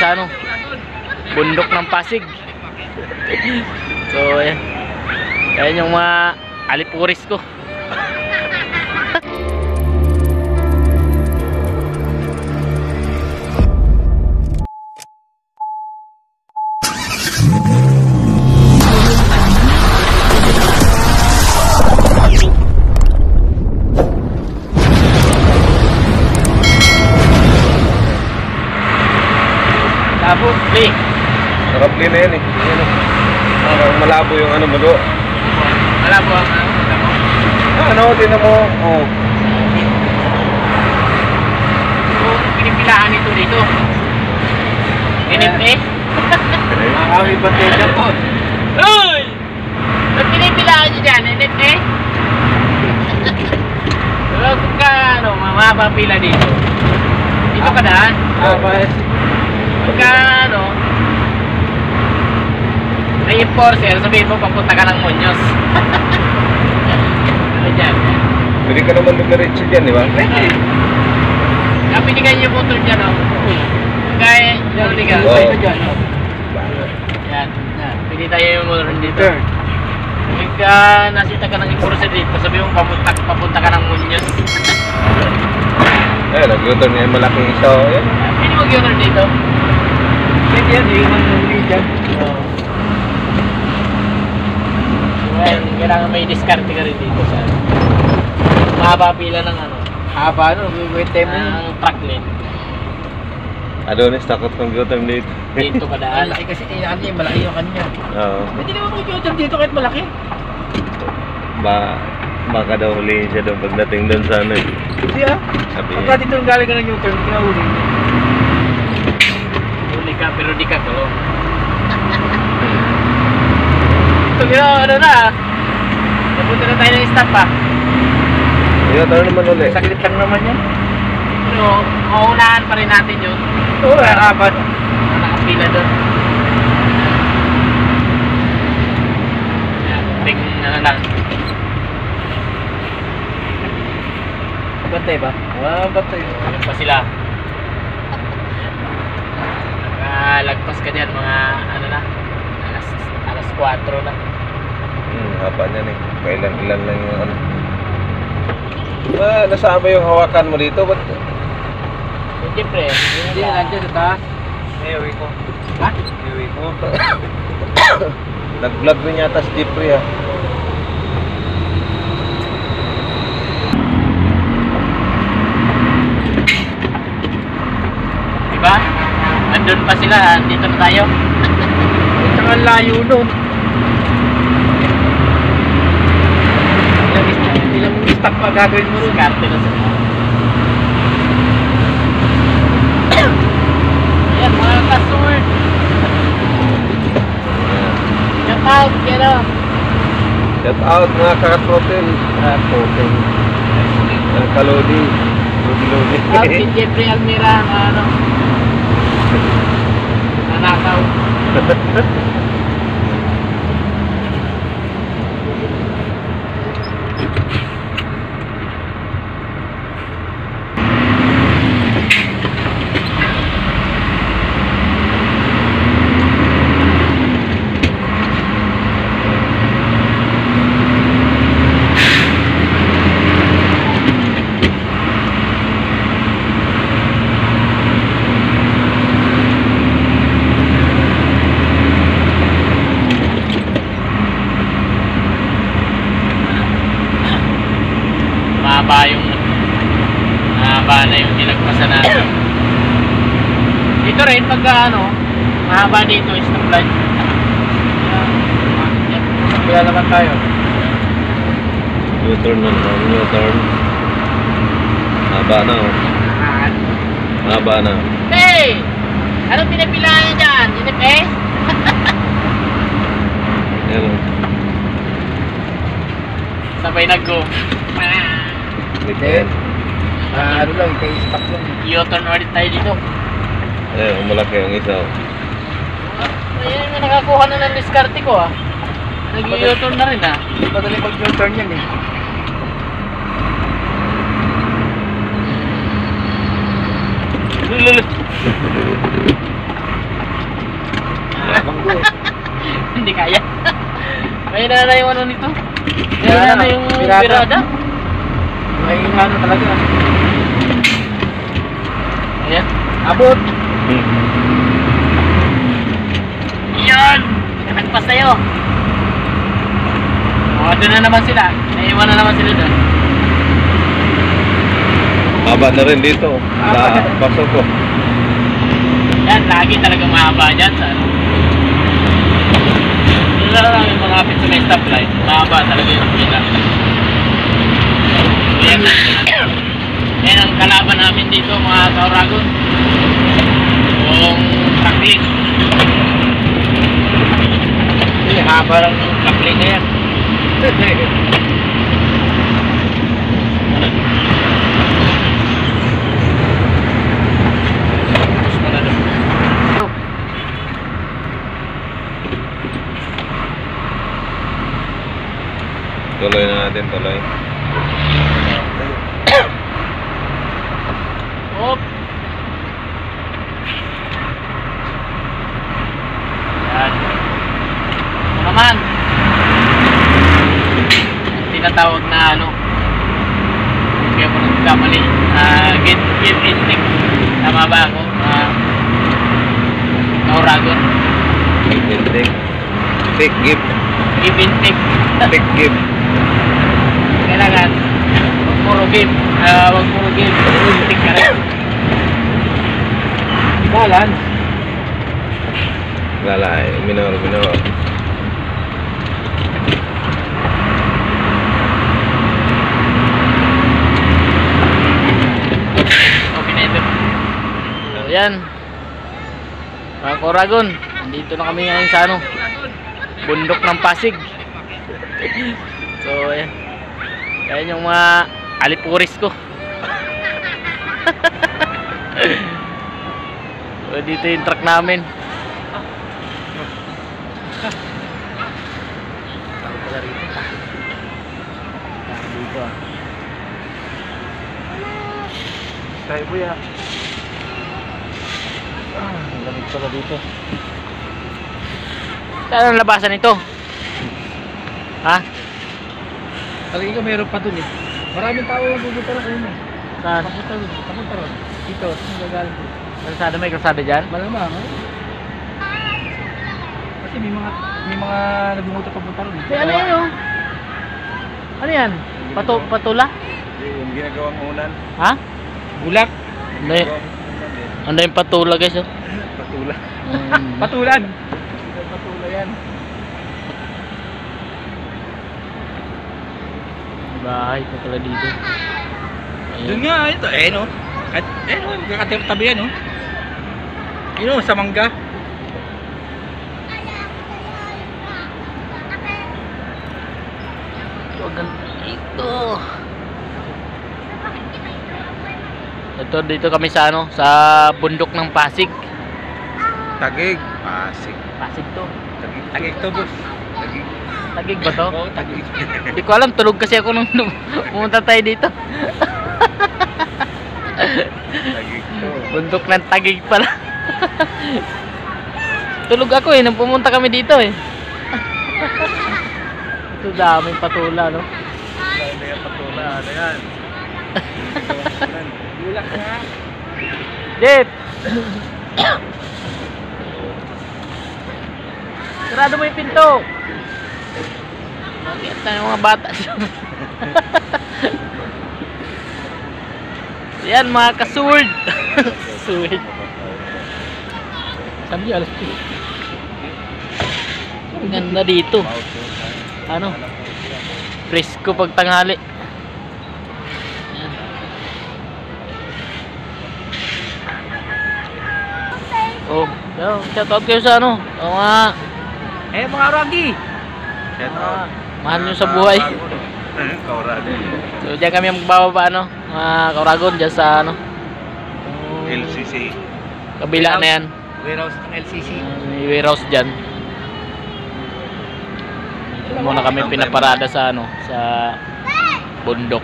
sa ano, bundok ng Pasig. So ayan, ayan yung mga alipuris ko. Labo, play. Naka-play na yan eh. Yan eh. Parang malabo yung ano mo do. Malabo ang ano. Ano, tinan mo. Oh. Kung pinipilaan ito dito. NFA? Kami ba tayo po? Uy! Ba't pinipilaan nyo dyan? NFA? Pero kung ka, ano, mamaba pila dito. Dito ka daan. Pagka, ano, may enforcer, sabihin mo, papunta ka ng Muñoz. Ano dyan? Pwede ka naman lumiritso dyan, di ba? Pwede. Kaya pinigay yung motor dyan, no? Kaya, yun, hindi ka. Oo. Ito dyan, no? Yan, yan. Pwede tayo yung motor dito. Pagka nasita ka ng enforcer dito, sabihin mo, papunta ka ng Muñoz. Eh, nag-u-turn yan malaking isa. Ayan. Pwede mag-u-turn dito. Pwede yan, yung manuli dyan. Oo. Well, kailangan may diskarte ka rin dito sa mahaba pila ng ano. Haba, no? Wait time mo yun. Ang truck lane. Adonis, takot kong u-turn dito. Dito ka daan. Malaki kasi kailangan niya, malaki yung kanya. Oo. Pwede naman mag-u-turn dito kahit malaki. Baka daw hulihin siya doon pagdating doon sa ano eh. Hindi ah. Sabi Pagka niya. dito nang galing ka ng u-turn, kinahuli niya. Huli ka pero di ka tulong. Ito ano na. Napunta na tayo ng stop ah. U-turn naman ulit. Saklit lang naman yan. Pero mauunahan pa rin natin yun. Oo, haba. Nakapila doon. Yan, ting ano lang. Bantay ba? Bantay. Ano pa sila? Nakalagpas ka dyan mga ano na. Alas 4 na. Haba niyan eh. Kailan-ilan lang yung ano. Nasama yung hawakan mo dito. Ba't? Siyempre. Hindi, nandiyan sa taas. Ewi ko. Ha? Ewi ko. Nag-vlog rin yata si Jeffrey ha. Diba? Andun pa sila, dito na tayo. Tsaka layo nun. Ilang stock pa gagawin mo rin. Karte na sila. Ayan, mga kasword. Shout out, kaya Shout out mga kakatrotel. Kakatrotel. Kalodi. Lodi. si Jeffrey Almira, ano, nanakaw. Mahaba na yung nilagpasan natin. Dito rin pagka ano, mahaba dito is the blood. Kaya naman tayo. U-turn na naman. U-turn. Haba na oh. Haba na. Hey! Anong pinapilaan nyo dyan? NFA? Hello. Sabay nag-go. Weekend. Ano lang, kay stock lang. U-turn ulit tayo dito. Eh, malaki ang isa oh. Ayan, may nakakuha na ng diskarte ko ah. Nag-u-turn na rin ah. Madali pag u-turn yan eh. Mahina na yung ano nito. Mahina na yung birada. Mahina na talaga. Ayan. Abot. Yan! Nagpas tayo. O, doon na naman sila. Naiwan na naman sila doon. Haba na rin dito. Sa pasok ko. Yan, lagi talaga mahaba dyan sa ano. Doon na lang yung mga kapit sa may stoplight. Mahaba talaga yung pila. So, yan ang kalaban namin dito mga Kauragon. Yung tracklink. Haba lang yung tracklink na yan. Tuloy na natin, tuloy. Hop. Yan. Ito naman. Tinatawag na ano. Kaya ko nagkamali. Give and take. Tama ba ako? Kauragon. Give and take. Take, give. Give and take. Take, give. Kailangan wag puro give. Wag puro give. Take ka rin. Balance. Lalay, minor. Okay na ito. So, yan. Mga Kauragon, nandito na kami ngayon sa ano, bundok ng Pasig. So, ayan. Ayan yung mga alipuris ko. So, dito yung truck namin. Dito ah. Tayo buya. Ang lamig pala dito. Saan ang labasan ito? Ha? Talaga ka meron pa dun eh. Maraming tao ang pupunta rin ayun eh. Saan? Papunta rin. Dito, saan gagaling dito? Kalsada, may kalsada dyan? Malamang eh. Kasi may mga nagbumuto papunta rin eh. Ano yan oh? Ano yan? Patula? Yung ginagawang unan. Ha? Bulak. Ano yung patula guys oh? Patula. Patulan. Patula yan. Bahay pa pala dito. Doon nga, ito eh no. Eh no, magkakatabi yan no. Yun no, sa mangga. Ito dito kami sa ano, sa bundok ng Pasig. Tagig. Pasig. Pasig to. Tagig to boss. Tagig. Tagig ba to? Oo, tagig. Hindi ko alam, tulog kasi ako nung pumunta tayo dito. Tagig to. Bundok ng Tagig pala. Tulog ako eh, nung pumunta kami dito eh. Ito daming patula no. Ano yan patula? Ano yan? Bulak nga. Jet! Sarado mo yung pinto! Bakit tayo mga bata? Yan mga kasword! Sword! Sabi alas 2. Ang ganda dito. Ano? Presko pag tanghali. Yan. Oh, shout out kayo sa ano? Mga Mga Ragi. mahal nyo sa buhay. Kaurado. So diyan kami magbababa ano, mga Kauragon diyan sa ano, LCC. kabila na yan. Warehouse ng LCC. May warehouse diyan. Muna kami pinaparada sa ano, sa bundok.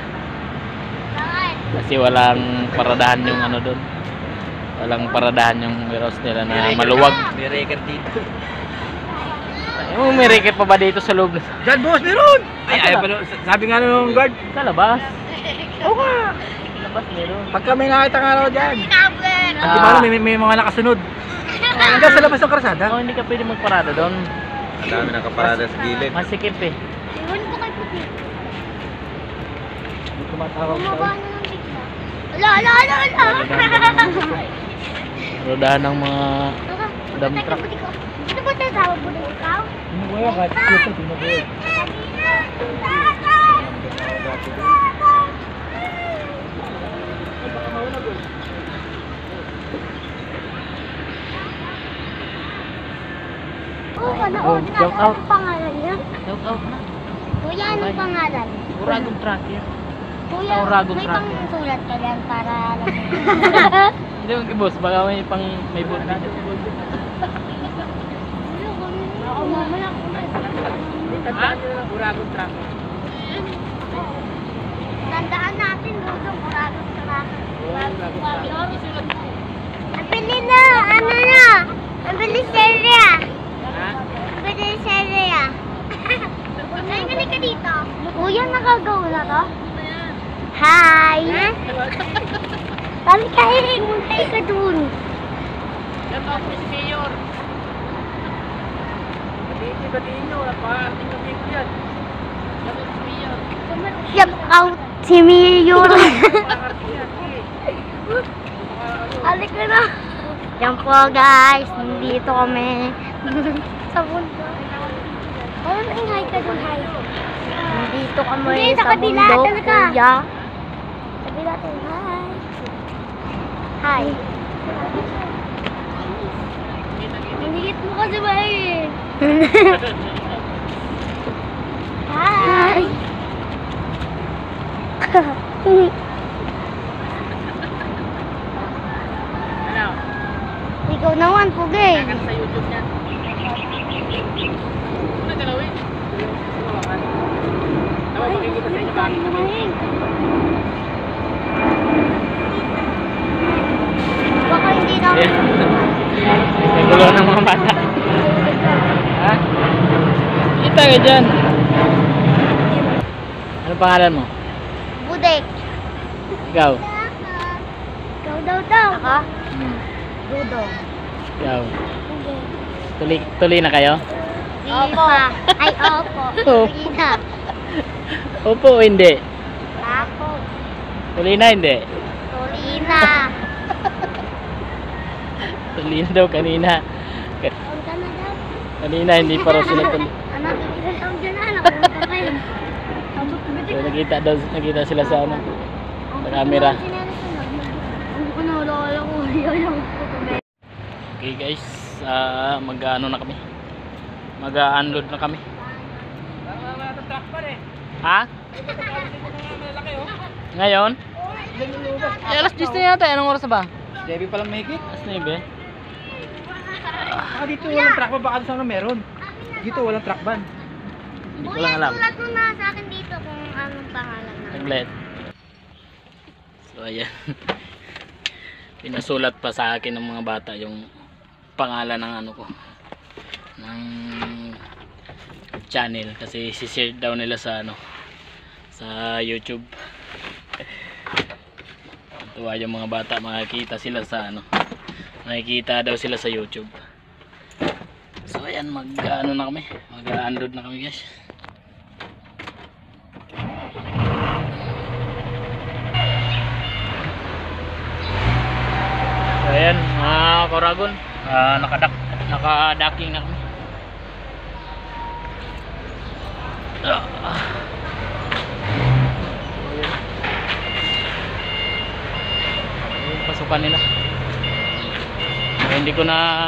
Kasi walang paradahan yung ano doon. Walang paradahan yung warehouse nila na maluwag. May record dito. May racket pa ba dito sa loob? Diyan boss, meron! Ay, pala, sabi nga nung guard. Sa labas. Oo nga! Sa labas meron. Pagka may nakita nga raw dyan. Ah. Di ba may mga nakasunod? Hanggang sa labas ng karsada. Oh, hindi ka pwede magparada doon. Ang dami nakaparada sa gilid. Masikip eh. Iwan ko kay Puti. Hindi tumatawag Bumaba tayo. na ng bigla. Ala! Rodahan ng mga Tara, dump teka, truck. Puti ko. Ano ba tinatawag mo na ikaw? Ano ba yan? Kahit ito, tinubuhay. Oo, Oh, panood na. shout out. Anong pangalan niya? Shout out na. Kuya, anong pangalan? Uragong truck yan. Kuya, Uragong may truck. pangsulat ka dyan para alam mo. Hindi mo boss, baka may boot dito. Oo, mamaya ako na. Uragong truck. Tandaan natin, Dudong, Uragong truck. Ang bili na, ano na? Ang bili Seria. Ang bili Seria. Ay, ka dito. Kuya, nakagawa na to? Hi! Kami kahilig, muntay ka dun. Shout out si Mayor. Batiin nyo, napakating kami ko yan. Shout out si Mayor. Shout out si Mayor. Alik ka na. Yan po guys, nandito kami sa bundok. Ano na yung hi ka dun, hi? Nandito kami sa bundok, kuya. Sabi natin, hi. Hi. Manigit mo kasi ba eh? Hi. Ano? Ikaw naman, Pugay. Kakan sa YouTube niya. Ano galawin? Tama, makikita sa inyo bakit kami. Baka hindi na. Nagulo ng mga bata. Ha? Kita ka dyan. Ano pangalan mo? Budek. Ikaw? Ikaw daw. Ako? Hmm. Dudong. Ikaw? Tuloy na kayo? Opo. Ay, opo. Oh. Tulina. Opo o hindi? Ako. Tuloy na hindi? Tulina. Tuloy na daw kanina. Taon ka na daw. Kanina hindi pa raw sila tuloy. Anak, ilan taon dyan na? Nakunta ka kayo. So, nakita sila sa ano, sa camera. Hindi ko nalala ko. Okay guys, mag-ano na kami. Mag-unload na kami. Ha? Ngayon? Eh, alas 10 na yata. Anong oras na ba? Debbie palang mahigit. Alas 9. Baka dito walang truck ban, baka doon sana meron. Dito walang truck ban. Hindi ko lang alam. Sulat mo na sa akin dito kung anong pangalan na. Saglit. So ayan. Pinasulat pa sa akin ng mga bata yung pangalan ng ano ko, ng channel, kasi si-share daw nila sa ano, sa YouTube. Tuwa yung mga bata, makikita sila sa ano, makikita daw sila sa YouTube. So ayan, mag-ano na kami, mag-unload na kami guys. So ayan mga Koragon, nakadaking na kami. Yung pasukan nila. So, hindi ko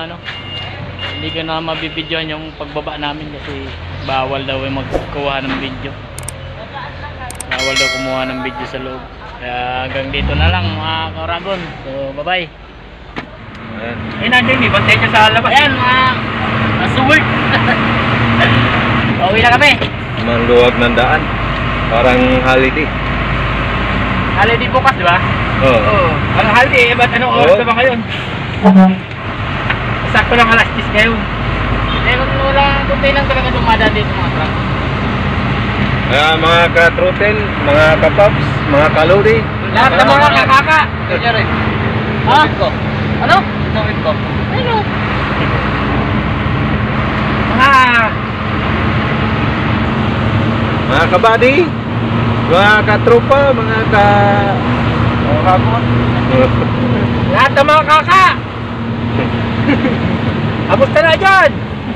na mabibidyohan yung pagbaba namin kasi bawal daw yung magkuha ng video. Bawal daw kumuha ng video sa loob. Kaya hanggang dito na lang mga Koragon. So bye bye. Ayan. Eh, nandiyan may bantay ka sa labas. Ayan mga masuward. Pauwi na kami. Maluwag ng daan. Parang holiday. Holiday bukas, di ba? Oo. Oo. Ang holiday, ba't anong oras Oo. na ba ngayon? Sakto lang alas 10 ngayon. Hindi, kunti lang talaga dumadaan dito mga truck. Kaya mga ka-trotel, mga ka-pops, mga kalodi. Lahat ng mga kakaka. Kaya rin. Ha? Ko. Ano? Tawid ko. Ano? Mga kabady, mga katropa, mga ka... Lahat ng mga kaka. Abot ka na dyan.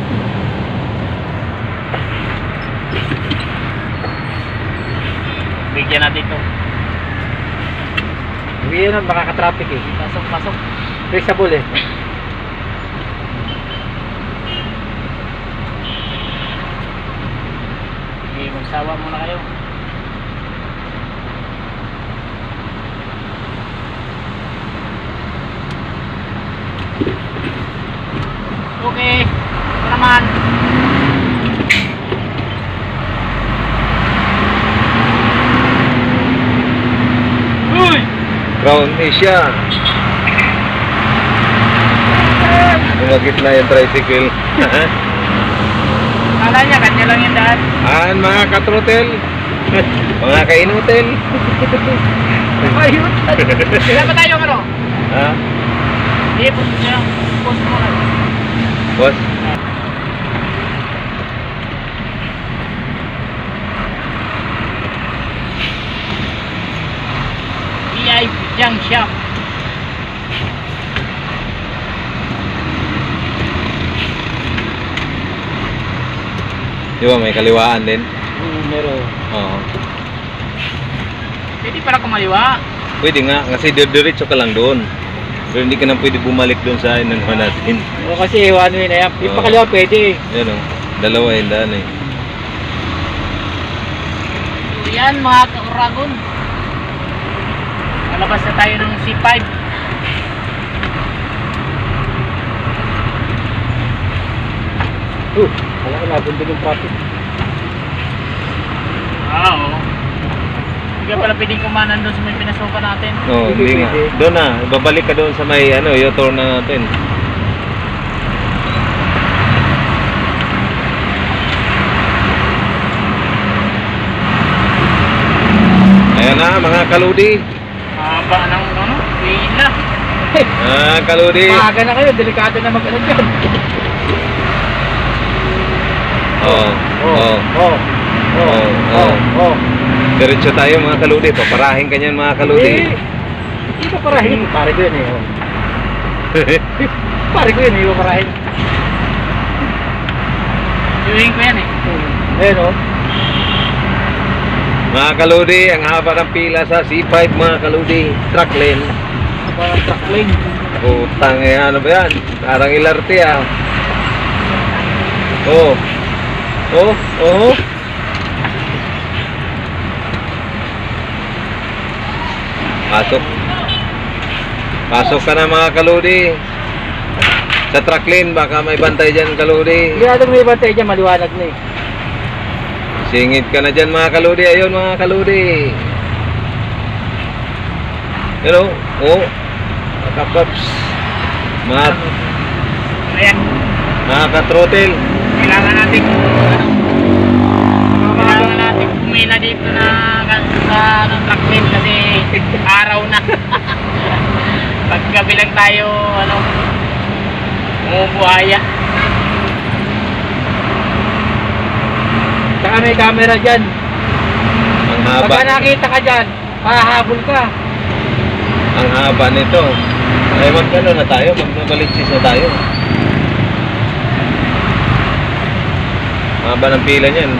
Bigyan natin ito. Hindi yun, makaka-traffic eh. Pasok, pasok. Traceable eh. Sige, magsawa muna kayo. Okay. Ito naman. Uy! Crown Asia. Umagit na yung tricycle. Kala niya, kanya lang yung daan. Aan mga katrotel, mga kainutel. Ayun! Sila ba tayo ano? Ha? Hindi, post niya. Post mo na. Boss? VIP Junk Shop. Di ba may kaliwaan din? Meron. Oo. Pwede pala kumaliwa. Pwede nga, kasi diretso ka lang doon. Pero hindi ka na pwede bumalik doon sa inanuhan natin. O kasi one way na yan. Yung Oo. pakaliwa pwede eh. Yan o, dalawa yung daan eh. So yan mga ka-Oragon. Malabas na tayo ng C5. Alam ko nabundin yung traffic. Oo. Hindi ka pala pwedeng kumanan doon sa may pinasukan natin. Oo, hindi nga. Doon na, babalik ka doon sa may U-turn na natin. Ayan na mga kaludi. Mahaba ng ano, pila. Kaludi. Maaga na kayo, delikado na mag-ano dyan. Oo. Oo. Oh. Oh. Diretso tayo mga kaludi. Paparahin ka niyan mga kaludi. Hindi pa parahin. Pare ko yun eh. Oh. Pare ko yun eh, parahin. Viewing ko yan eh. Ayun oh. Mga kaludi, ang haba ng pila sa C5 mga kaludi. Truck lane. Parang truck lane. Putang ano ba yan? Parang LRT ah. Oh. Oh. Oh. Pasok. Pasok ka na mga kaludi. Sa truck lane, baka may bantay dyan kaludi. Hindi natin may bantay dyan, maliwanag na eh. Singit ka na dyan mga kaludi. Ayun mga kaludi. Hello. Oh. Mga kapaps. Ayan. Mga katrotel. Kailangan natin kailangan natin kumina dito na sa truck lane kasi araw na. Paggabi lang tayo umubuhaya. Saka may camera dyan. Ang haba. Pagka nakita ka dyan, pahabol ka. Ang haba nito. Ay magkano na tayo? Magbabalitsis na tayo. Haba ng pila niyan.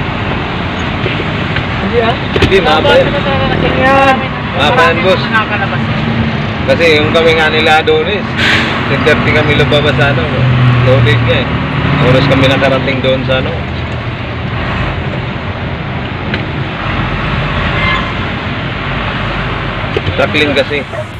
Hindi ah. Hindi, mahaba yan. Yan. Mahaba yan, boss. Nakakalabas. Kasi yung kami nga nila doon is 10:30 kami lumabas sa loaded nga eh. Oras kami nakarating doon sa Truck lane kasi.